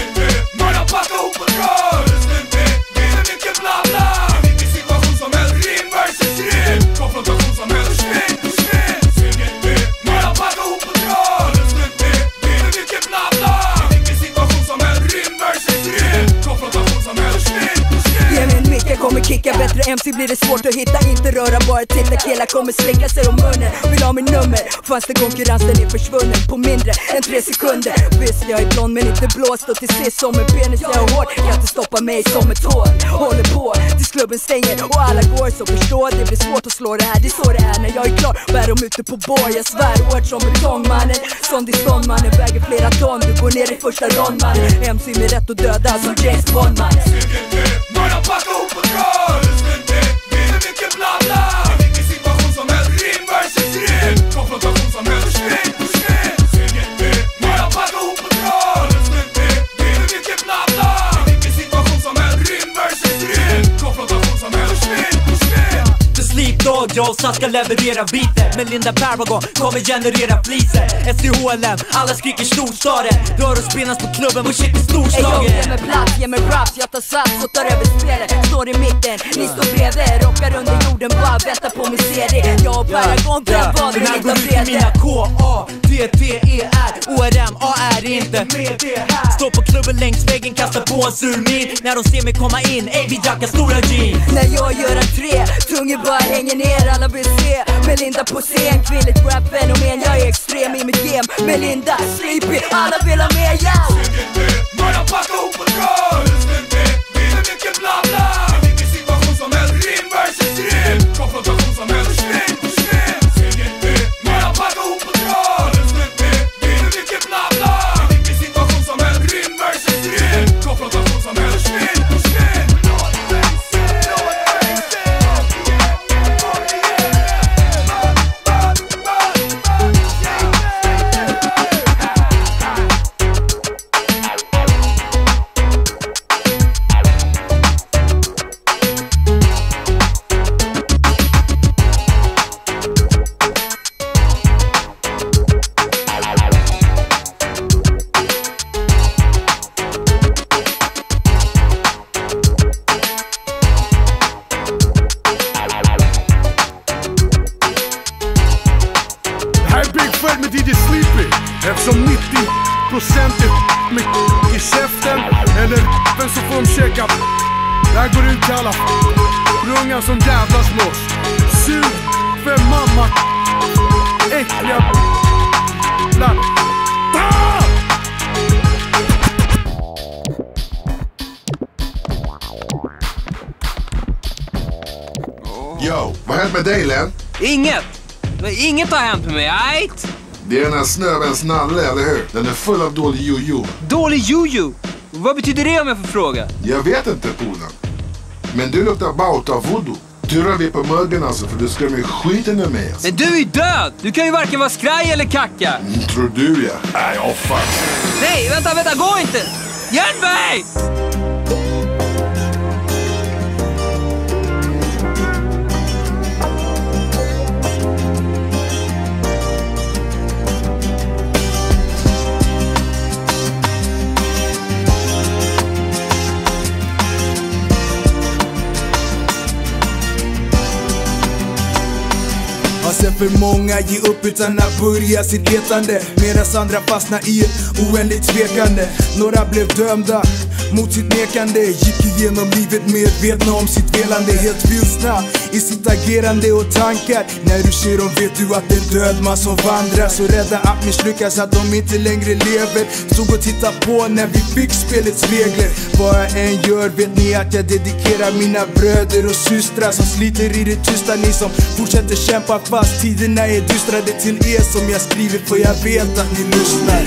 Man har packat ihop och drar. Det är mycket bla bla. Vilken situation som helst, rim versus rim. Konfrontation som helst, försvinn, försvinn. Man har packat ihop och drar. Det är mycket bla bla. Vilken situation som helst, rim versus rim. Konfrontation som helst, försvinn, försvinn. Ge mig en mick, jag kommer kicka bättre M C blir det svårt att hitta. Inte röra, bara titta, killar kommer slicka sig om munnen. Vill ha min nummer, fast det konkurrensen är försvunnen på mindre än tre sekunder. Visst, jag är blond men inte blåst. Och till sist som en penis, jag är hård. Kan inte stoppa mig som ett hår. Håller på tills klubben stänger och alla går. Så förstå, det blir svårt att slå det här. Det är så det är när jag är klar, bär dem ute på bår. Jag svär hårt som betongmannen. Som din ståndmannen, väger flera ton. Du går ner i första rondmannen. M C med rätt att döda som James Bond, man. Man har packat ihop och drar. Det är mycket bla bla. Vilken situation som helst, rim versus rim. Konfrontation som helst, försvinn, försvinn. Man har packat ihop och drar. Det är mycket bla bla. Vilken situation som helst, rim versus rim. Konfrontation som helst, försvinn, försvinn. The Sleep Dog, jag satt ska leverera beatet. Men Linda Paragon kommer generera fliser. S C H L M, alla skriker storstaden. Dör och spinnas på klubben, och shit är storslagen. Ey, jag ger mig plats, ger mig raps, jag tar sats och tar över spelet. Står i mitten, ni står bredvid. Rockar under jorden, bara vänta på min C D. Jag och Paragon, bra vad du hittar hittar breder. Mina K A D T E R O R M A R inte med det här. Står på klubben längs väggen, kastar på en sur min. När de ser mig komma in, ey vi jackar stora jeans. När jag gör entré, tungen bara hänger ner. Alla vill se Melinda på scen. Kvinnligt rap-fenomen, jag är extrem i mitt game. Melinda, sleepy, alla vill ha mer, ja. Man har packat ihop och drar. Det är mycket bla bla. Vilken situation som helst, rim versus rim. Konfrontation som helst, försvinn, försvinn. Man har packat ihop och drar. Det är mycket bla bla. Vilken situation som helst, rim versus rim. Konfrontation som helst, försvinn, försvinn. med D J Sleepy. Eftersom nittio procent är med i käften eller men så får de checka. Det här går ut till alla ungar som jävlas med oss. Sug för mamma. Äckliga la. Yo, vad har hänt med dig, Len? Inget! Inget har hänt med mig, right? Det är den här snövens nalle, eller hur? Den är full av dålig juju. Dålig juju? Vad betyder det om jag får fråga? Jag vet inte, polen. Men du luktar bauta av voodoo. Tur vi på muggen alltså, för du ska med skiten med mig alltså. Men du är ju död! Du kan ju varken vara skraj eller kacka. Mm, tror du ja? Nej, åh fan. Nej, vänta, vänta, gå inte! Hjälp mig! Har sett för många ge upp utan att börja sitt letande, medan andra fastnar i ett oändligt tvekande. Några blev dömda mot sitt nekande, gick igenom livet medvetna om sitt velande, helt vilsna i sitt agerande och tankar. När du ser dem vet du att det är död man som vandrar, så rädda att misslyckas att de inte längre lever. Stod och tittade på när vi fick spelets regler. Vad jag än gör vet ni att jag dedikerar mina bröder och systrar som sliter i det tysta, ni som fortsätter kämpa fast tiderna är dystrade, till er som jag skriver för jag vet att ni lyssnar.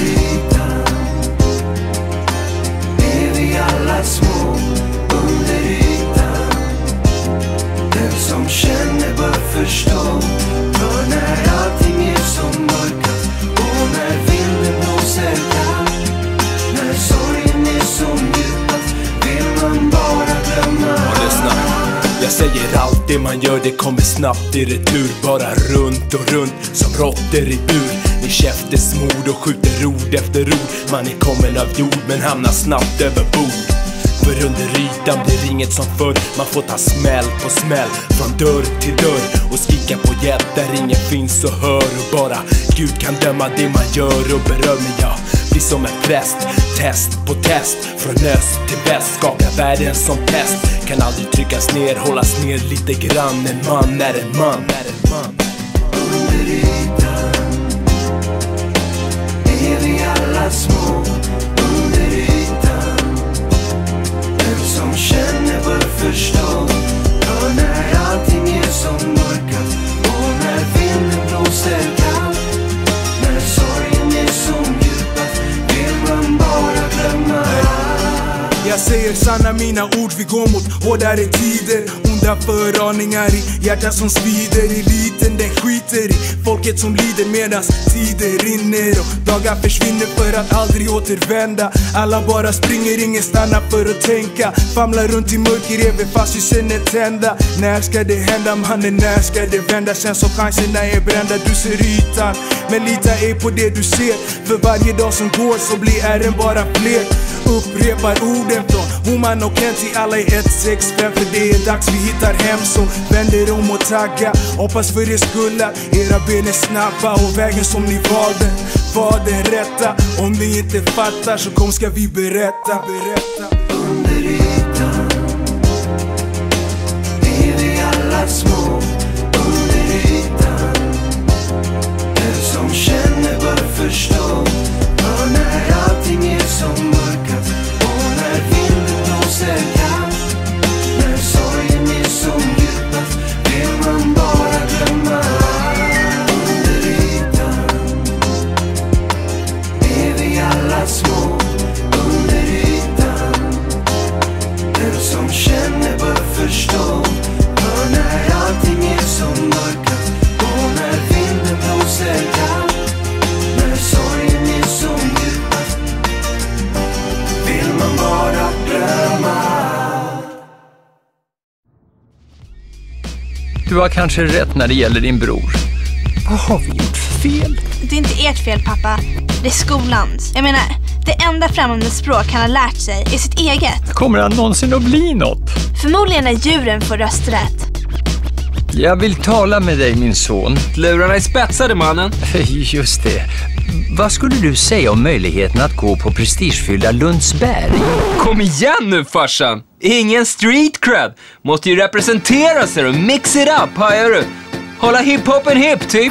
Alla små under ytan. Den som känner bör förstå. För när allting är som mörkast och när vinden blåser kallt, när sorgen är som djupast, vill man bara glömma. Och lyssna, jag säger allt det man gör, det kommer snabbt i retur. Bara runt och runt som råttor i bur. Ni käftesmord och skjuter ord efter ord. Man är kommen av jord men hamnar snabbt över bord. För under ytan blir inget som förr. Man får ta smäll på smäll från dörr till dörr och skrika på hjälp där ingen finns och hör. Och bara Gud kan döma det man gör och berömmer jag. Blir som en präst, test på test. Från öst till väst, skakar världen som pest. Kan aldrig tryckas ner, hållas ner lite grann. En man är en man, är en man. Under ytan är vi alla små. Under ytan, den som känner bör förstå. För när allting är som mörkast och när vinden blåser kallt, när sorgen är som djupast, vill man bara glömma. Jag säger sanna mina ord, vi går mot hårdare tider. Onda föraningar i hjärtat som svider. Eliten den skiter i folket som lider medans tider rinner och dagar försvinner för att aldrig återvända. Alla bara springer, ingen stannar för att tänka. Famlar runt i mörker även fast vi känner tända. När ska det hända mannen, när ska det vända? Sen så chanserna är brända, du ser ytan. Men lita ej på det du ser, för varje dag som går så blir ärren bara fler. Upprepar orden från Homan och Kent till alla i ett sex fem, för det är dags vi hittar hem. Så vänder om och tagga, hoppas för det skull att era ben är snabba och vägen som ni valde var den rätta. Om ni inte fattar så kom ska vi berätta, berätta. Under ytan är vi alla små. Under ytan, den som känner bör förstå. För när allting är som mörkast och när vinden blåser kallt, när sorgen är som djupast, vill man bara glömma. Under ytan är vi alla små. Under ytan, den som känner bör förstå. För när allting är som mörkast och när vinden blåser kallt, när sorgen är som djupast, vill man bara glömma. Du har kanske rätt när det gäller din bror. Vad har vi gjort för fel? Det är inte ert fel, pappa. Det är skolans. Jag menar, det enda främmande språk han har lärt sig är sitt eget. Kommer han någonsin att bli något? Förmodligen när djuren får rösträtt. Jag vill tala med dig, min son. Lurarna är spetsade, mannen. Just det. Vad skulle du säga om möjligheten att gå på prestigefyllda Lundsberg? Kom igen nu, farsan. Ingen street cred. Måste ju representera sig och mix it up, hajar du? Hålla hiphopen hip, typ.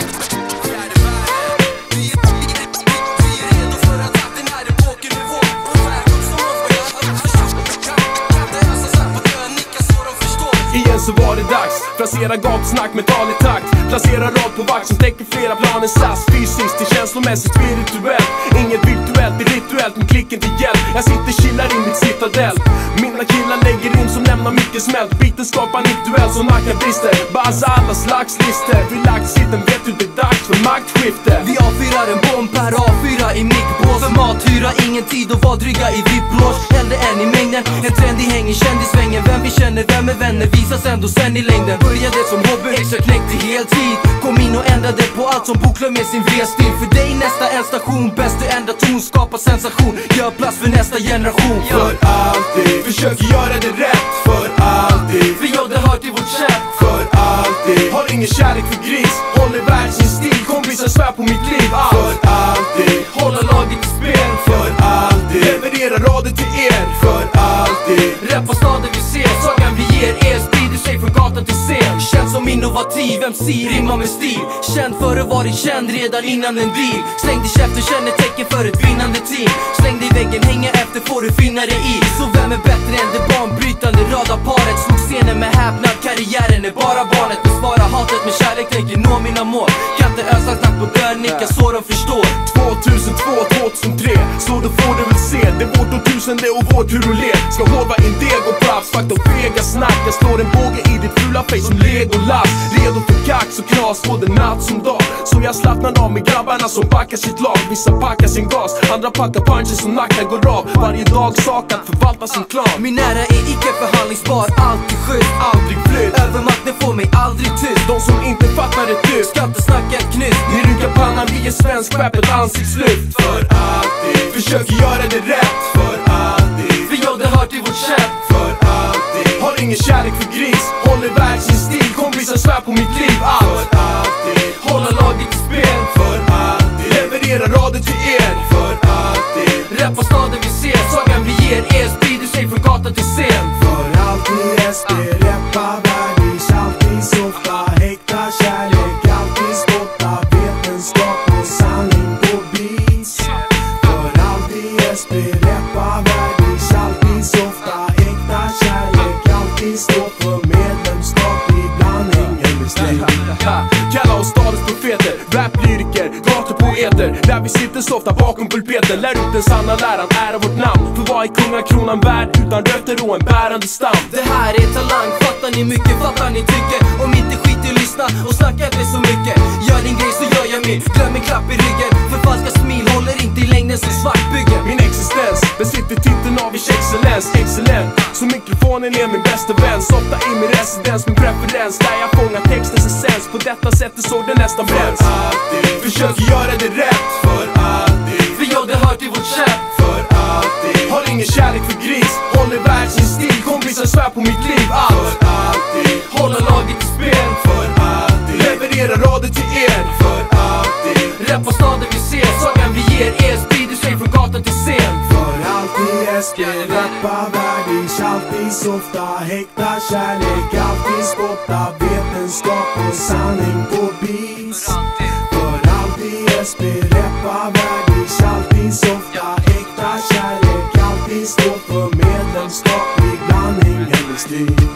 Igen så var det dags. Frasera gatsnack med tal i takt. Placera rad på vakt som täcker flera plan än S A S. Fysiskt, det känslomässigt, spirituellt. Inget virtuellt, det är rituellt med klicken till hjälp. Jag sitter chillar i mitt citadell. Mina killar lägger in som lämnar mycket smält. Biten skapar nytt duell som nackar brister. Bazza alla slags lister. Relax sitten, vet du det är dags för maktskifte. Vi avfyrar en bomb per A fyra i mickbås. För mathyra, ingen tid att vara dryga i vippblås. Hellre än i mängden, en trendig hänger kändisvängen. Vem vi känner, vem är vänner, visas ändå sen i längden. Började som hobby, extra knäckt till heltid. Kom in och ändrade på allt som boklar med sin V-stil. För dig nästa en station, bäst du ändrar ton. Skapa sensation, gör plats för nästa generation. För alltid, försöker göra det rätt. För alltid, för jag det hör till vårt chat. För alltid, har ingen kärlek för gris. Håller värld sin stil, kompisar svär på mitt liv. Allt. För alltid, hålla laget i spel. För alltid, leverera rader till er. För alltid, rappa staden vi ser. Sagan vi ger er, sprider sig från gatan till scen. Känns som innovativ, M C rimmar med stil. Känd för att vara känd redan innan en deal. Släng dig käften, känner tecken för ett vinnande team. Släng dig i väggen, hänga efter får du finna dig i. Så vem är bättre än det banbrytande radarparet? Slog scenen med häpnad, karriären är bara barnet. Besvara hatet med kärlek, tänker nå mina mål. Katte ösar snabbt på dörren, nicka så de förstår. tvåtusentvå, tvåtusentre, så då får du väl se. Det är vårt årtusende och vårt hur och led. Ska håva in deg och props, fakta och fega snack. Jag slår en båge i ditt fula face som Legolas. Redo för kax och knas både natt som dag. Så jag slappnar av med grabbarna som backar sitt lag. Vissa packar sin gas, andra packar punches som nackar går av. Varje dag sak att förvalta sin klan. Min ära är icke förhandlingsbar, alltid schysst, aldrig flytt. Övermakten får mig aldrig tyst. De som inte fattar det tyst, ska inte snacka ett knyst. Ni ryggar pannan, vi är svensk rap, ett ansiktslyft. För alltid, försöker göra det rätt. För alltid, för jag det hör till vårt chat. För alltid, har ingen kärlek för gris. Håller värld sin stil, kompisar svär på mitt liv. Allt. För alltid, hålla laget i spel. För alltid, leverera rader till er. För alltid, rappa staden vi ser. Sagan vi ger er, sprider sig från gatan till scen. För alltid S D, rappa världis. Alltid softa, äkta kärlek. Alltid spotta, vetenskap och sanning på beats. För alltid S D, rappa världis. Alltid softa, äkta kärlek. Alltid stå för medlemskap i blandning eller släng. Kalla oss stadens profeter, rap-lyriker, gatupoeter. Där vi sitter softa bakom pulpeten. Lär ut den sanna läran, ära vårt namn. För vad är kungakronan värd utan rötter och en bärande stam? Det här är talang, fattar ni mycket, fattar ni tycker. Om inte skit i lyssna och snacka inte så mycket. Gör din grej så gör jag min, glöm en klapp i ryggen. För falska smil håller inte i längden som svartbyggen. Min existens besitter titeln av ish excellens, excellent. Så mikrofonen är min bästa vän. Softa i min residens, min preferens. Där jag fångar textens essens. På detta sättet så det nästan bränns. För alltid, försöker göra det rätt. För alltid, för jag det hör till vårt chat. För alltid, har ingen kärlek för gris. Håller värld sin stil, kompisar svär på mitt liv. Allt. För alltid, hålla laget i spel. För alltid, leverera rader till er. För alltid, rappa staden vi ser. Sagan vi ger er, sprider sig från gatan till scen. För alltid S D, rappa världis. Alltid softa, äkta kärlek. Alltid spotta, vetenskap och sanning på beats. För alltid S D, rappa världis. Alltid softa, äkta kärlek. Alltid stå för medlemskap i blandning eller stil.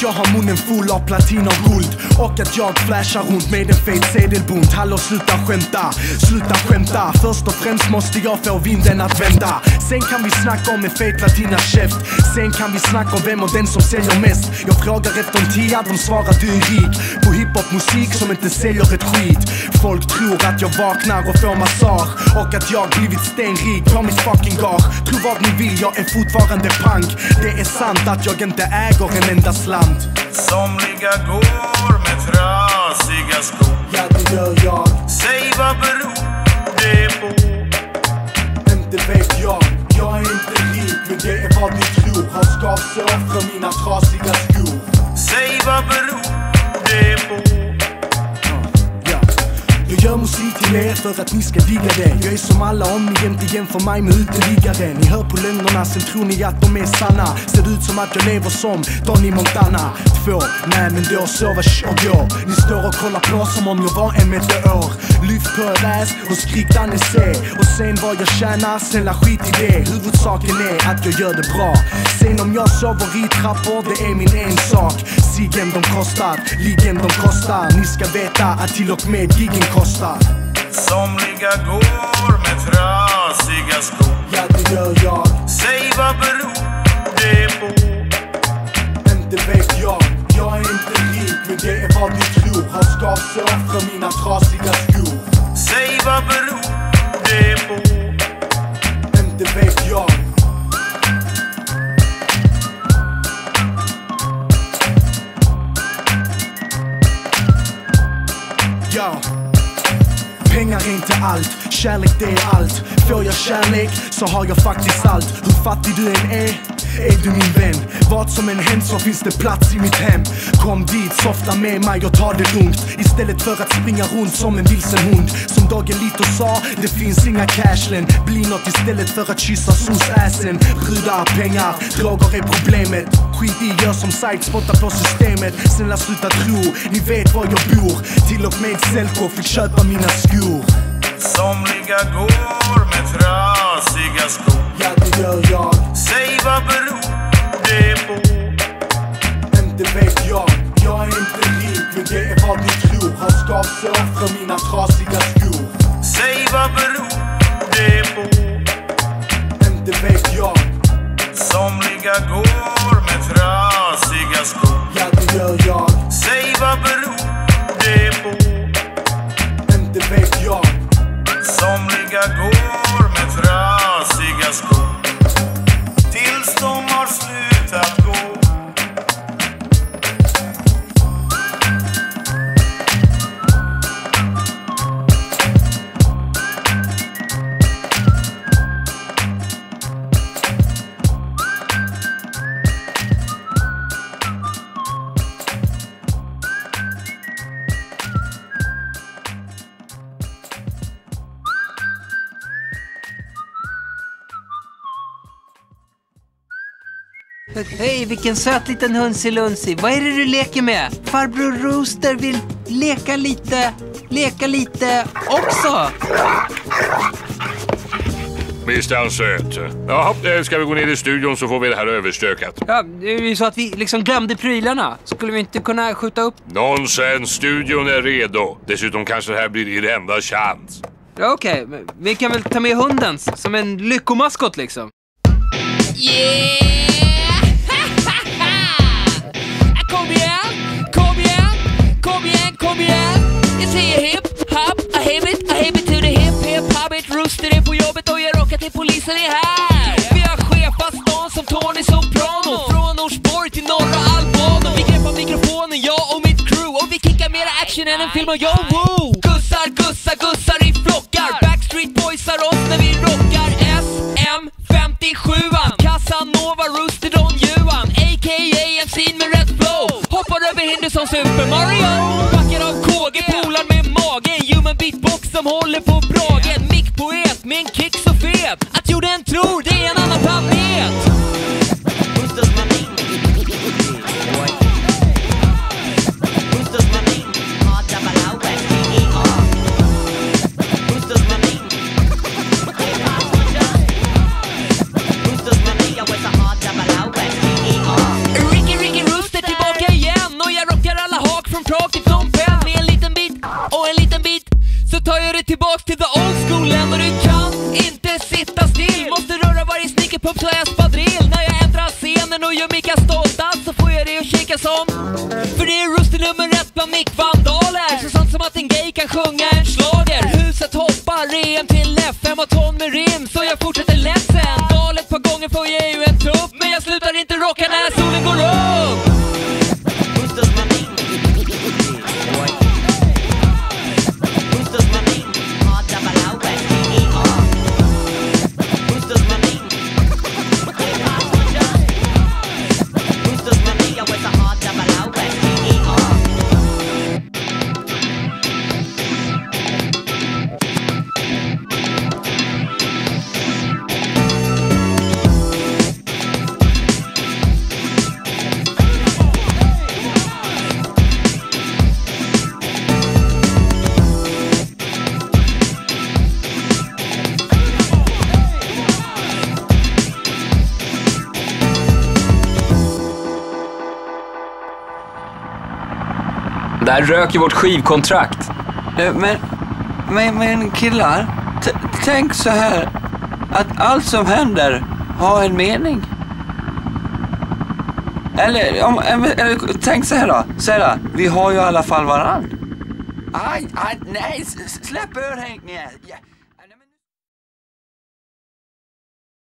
jag har munnen full av platin och guld. Och att jag flashar runt med en fet sedelbunt. Hallå, sluta skämta, sluta skämta. Först och främst måste jag få vinden att vända. Sen kan vi snacka om en fet latina käft. Sen kan vi snacka om vem och den som säljer mest. Jag frågar efter en tia, de svarar du är rik. På hiphop-musik som inte säljer ett skit. Folk tror att jag vaknar och får massage. Och att jag blivit stenrik på mitt fucking gage. Tro vad ni vill, jag är fortfarande punk. Det är sant att jag inte äger en enda slant. Somliga går med trasiga skor. Ja, det gör jag. Säg vad beror det på? Inte vet jag. Jag är inte rik, men det är vad ni tror. Har skavsår för mina trasiga skor. Säg vad beror det på? Jag gör musik till er för att ni ska digga det. Jag är som alla om ni inte jämför mig med uteliggare. Ni hör på lögnerna, sen tror ni att de är sanna. Ser ut som att jag lever som Donny Montana. Två, nej men då sova och gå. Ni står och kollar på som om jag var en meteor. Lyft på er ass och skrik där ni ser. Och sen vad jag tjänar, snälla skit i det. Huvudsaken är att jag gör det bra. Sen om jag sover i trappor, det är min ensak. Siggen de kostar, liggen de kostar. Ni ska veta att till och med giggen kostar. Somliga går med trasiga skor. Ja, det gör jag. Säg vad beror det på? Inte vet jag. Jag är inte rik, men det är vad ni tror. Har skavsår för mina trasiga skor. Säg vad beror det på? Inte vet jag. Ja. Pengar är inte allt, kärlek det är allt. Får jag kärlek så har jag faktiskt allt. Hur fattig du än är, är du min vän. Vad som än hänt så finns det plats i mitt hem. Kom dit, softa med mig och ta det lugnt. Istället för att springa runt som en vilsen hund. Som Dagelito sa, det finns inga cashlän. Bli något istället för att kyssa sosassen. Brudar, pengar, droger är problemet. Skit i, gör som sajt, spotta på systemet. Snälla sluta tro, ni vet var jag bor. Till och med Selko fick köpa mina skor. Somliga går med trasiga skor. Ja, det gör jag. Säg vad beror det på? Inte vet jag. Jag är inte rik, men det är vad ni tror. Har skavsår för mina trasiga skor. Säg vad beror det på? Inte vet jag. Somliga går med trasiga skor. Ja, det gör jag. Säg vad beror det på? Inte vet jag. Somliga går med trasiga skor. Tills de har slutat gå. Hej, vilken söt liten hunsi-lunsi. Vad är det du leker med? Farbror Rooster vill leka lite, leka lite också. Visst är han söt. Jaha, ska vi gå ner i studion så får vi det här överstökat. Ja, det är ju så att vi liksom glömde prylarna. Skulle vi inte kunna skjuta upp? Nonsens, studion är redo. Dessutom kanske det här blir er enda chans. Ja, okej, okay. Vi kan väl ta med hundens som en lyckomaskot liksom. Yeah! Kom igen, kom igen, kom igen, kom igen. Jag säger hip, hop, I have it, I have it to the hip, hip, hop it. Rooster är på jobbet och jag rockar till polisen är här. Vi har chefat stan som Tony Soprano. Från Norsborg till norra Albano. Vi greppar mikrofonen, jag och mitt crew. Och vi kickar mera action än en film och yo, woo. Gussar, gussar, gussar i flockar. Backstreet boysar oss när vi rockar. S M femtiosjuan, Casanova, Rooster, Don Juan, A K A M C med rätt flow. Hoppar över hinder som Super Mario. Backar av K G, polar med magen. Human beatbox som håller på bragen. Mick-poet med en kick så fet att jorden tror det är en annan planet. Ricky, Ricky Rooster tillbaka igen. nummer ett bland mickvandaler. Så sant som att en gay kan sjunga en schlager. Huset hoppar, E M till F, fem ton med rim. Så jag fortsätter ledsen. Valet på gånger får jag ju en tupp. Men jag slutar inte rocka när solen går upp. Där röker vårt skivkontrakt. Men, men, men killar, t- tänk så här, att allt som händer har en mening. Eller, om, eller tänk så här då, så här då, vi har ju i alla fall varann. Aj, aj, nej, släpp örhängen.